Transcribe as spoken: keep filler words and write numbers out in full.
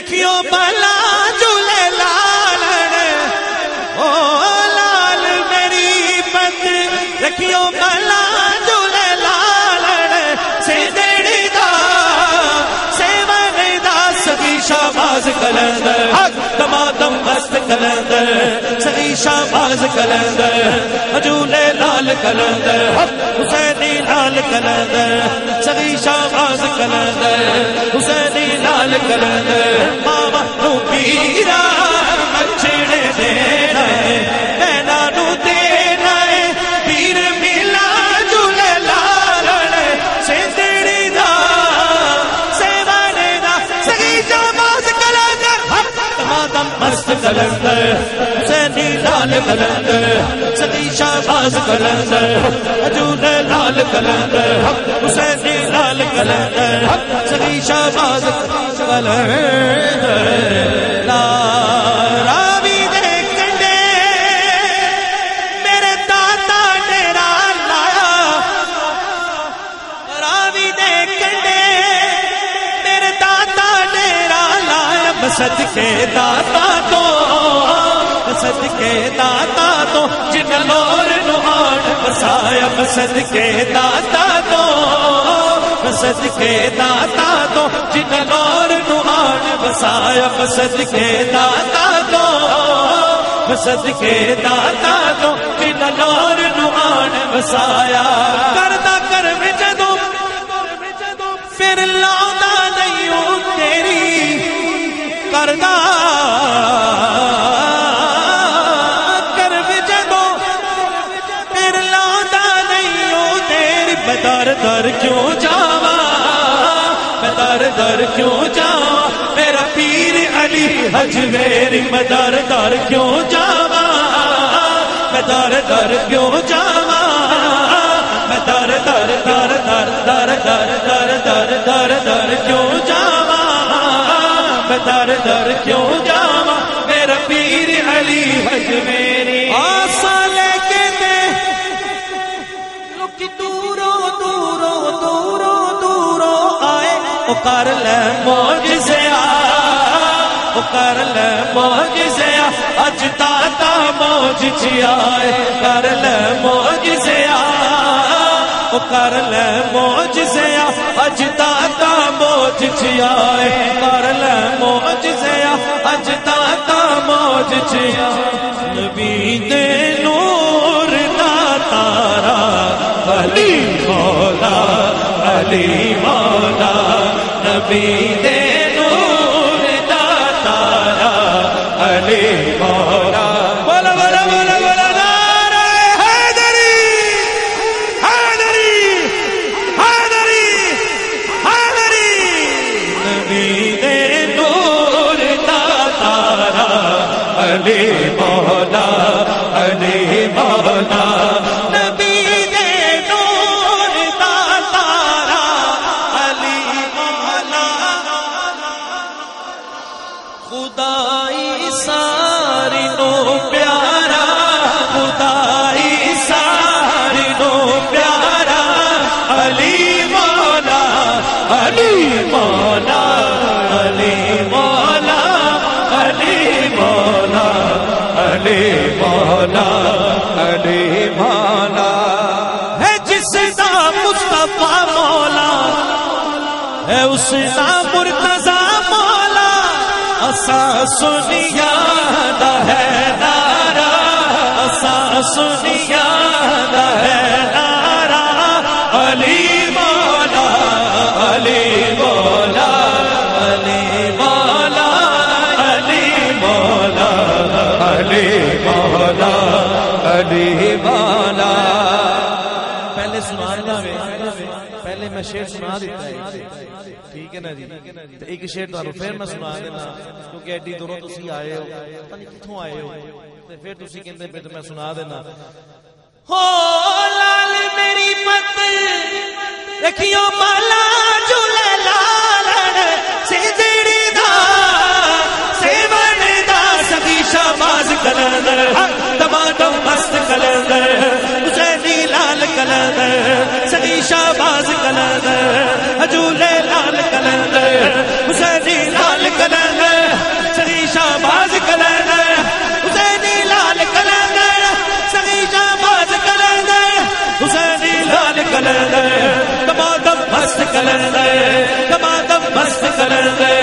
رکھیو بلا جھولے لالن او لال میری پت رکھیو بلا جھولے لالن سیدڑی the seven the سگی Shahbaz Qalandar دمادم مست کلندر سگی شہباز کلندر جھولے لال کلندر حسینی لال کلندر سگی شہباز کلندر حسینی لال کلندر ماما نو پیرا مچھڑے دینا ہے مینا نو دینا ہے پیر ملا جھولے لالن سیدڑی دا سیوانے دا سگی شہباز کلندر دمادم مست کلندر حسینی لال کلندر سگی شہباز کلندر جھولے لال کلندر حسینی لال کلندر سگی شہباز کلندر لا راوی دے کنڈے میرے داتا ڈیرا لایا راوی دے کنڈے میرے داتا ڈیرا لایا بسد کے داتا تو بسد کے داتا تو جن لور نوان بسایا بسد کے داتا تو بسد کے داتا تو جن لور نوان بسایا بسد کے داتا تو بسد کے داتا تو جن لور نوان بسایا کردہ کر میں جدو پھر لاؤں نہیں ہوں تیری کردہ در در کیوں جاوا میں در در کیوں جاوا میرا پیر علی حجویری میں در در کیوں جاوا میں در در کیوں جاوا میں در در در در در در در در در در کیوں جاوا میں در در کیوں جاوا میرا پیر علی حجویری آسا لے کے دے لکی دورو دورو دورو دورو آئے او کر لے معجزہ او کر لے معجزہ اج تاتا معجزہ آئے کر لے معجزہ او کر لے معجزہ اج تاتا معجزہ آئے کر لے معجزہ اج تاتا معجزہ نبی دے نور دا تارا علی مولا علی مولا نبی دے نور دا تارا علی مولا بولا بولا بولا بولا نعرہ حیدری حیدری حیدری حیدری نبی دے نور دا تارا علی مولا علی مولا خدائی ساری نو پیارا خدائی ساری نو پیارا علی مولا علی مولا علی مولا علی مولا علی مولا علی مولا ہے جس دا مصطفیٰ مولا ہے اس دا مرتضیٰ اسا سنیا دا ہے نارا اسا سنیا دا ہے نارا علی مولا علی مولا علی مولا علی مولا علی مولا علی مولا پہلے سنا دیتا پہلے میں شعر سنا دیتا ہے ٹھیک ہے نا جی ایک شعر تو پھر میں سنا دینا کیونکہ ایڈی دونوں تسی آئے ہو پتہ نہیں کتھوں آئے ہو تے پھر تسی کہندے پہ میں سنا دینا ہو لال میری پت رکھیو مالا جھولے لالن سیدڑی the seven the سگی Shahbaz Qalandar دمادم مست کلندر حسینی لال کلندر سگی شہباز کلندر جھولے لال کلندر حسینی لال کلندر کرن دے دمادم مست کرن دے